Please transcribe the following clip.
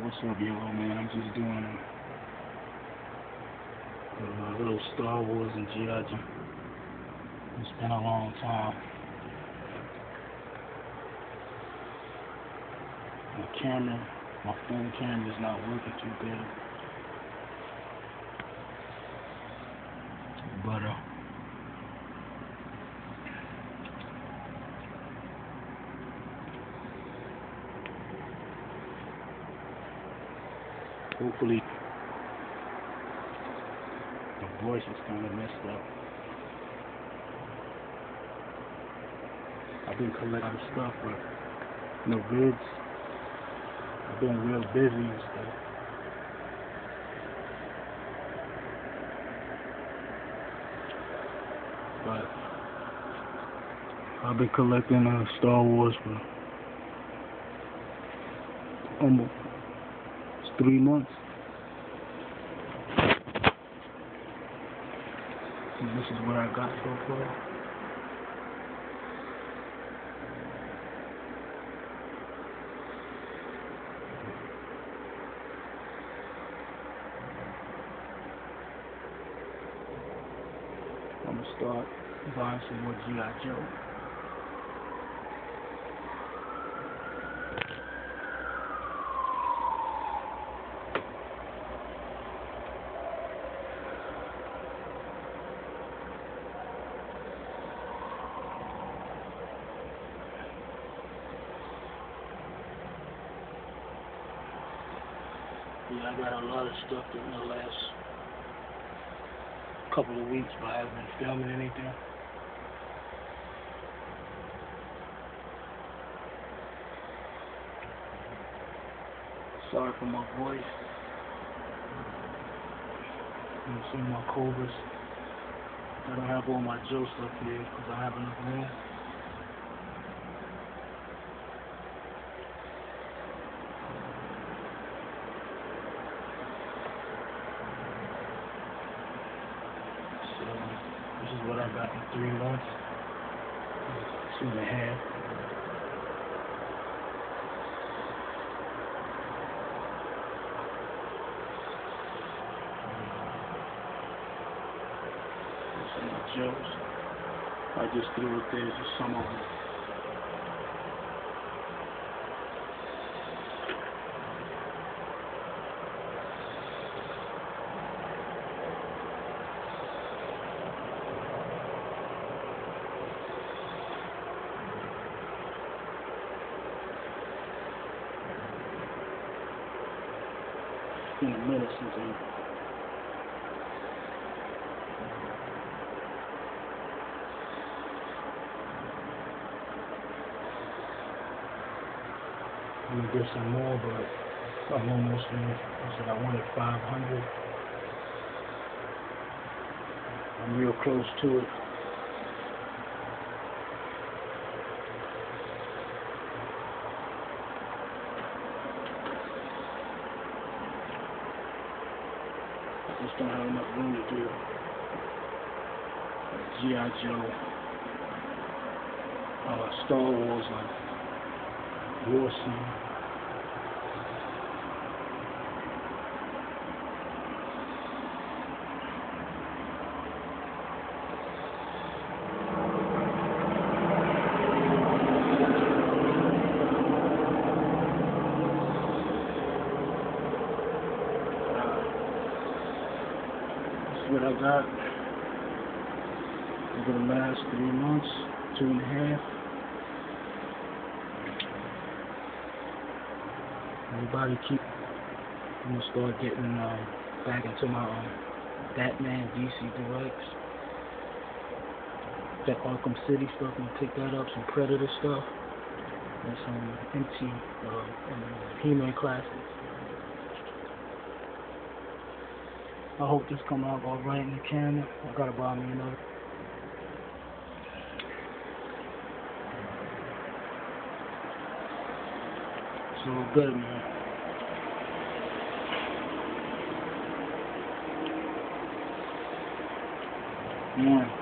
What's up, yo, man? I'm just doing a little Star Wars and G.I. Joe. It's been a long time. My phone camera's not working too good. But, hopefully, the voice is kind of messed up. I've been collecting stuff, but no vids. I've been real busy and stuff. But I've been collecting Star Wars for almost 3 months. And this is what I got so far. I'm gonna start buying some more G.I. Joe. Yeah, I got a lot of stuff in the last couple of weeks, but I haven't been filming anything. Sorry for my voice. You can see my Cobras. I don't have all my Joe stuff here because I don't have enough room. This is what I got in 3 months. 2.5. Some of the Joes. I just threw it there, just some of them. It's been a minute since I'm gonna get some more, but I'm almost finished. I said I wanted 500. I'm real close to it. I just don't have enough room to do G.I. Joe, Star Wars, War Scene. What I got over the last 3 months, 2.5. Everybody I'm gonna start getting back into my Batman DC Directs, that Arkham City stuff. I'm gonna pick that up, some Predator stuff, and some MT He-Man classics. I hope this come out all right in the camera. I gotta buy me another. It's all good, man. Yeah.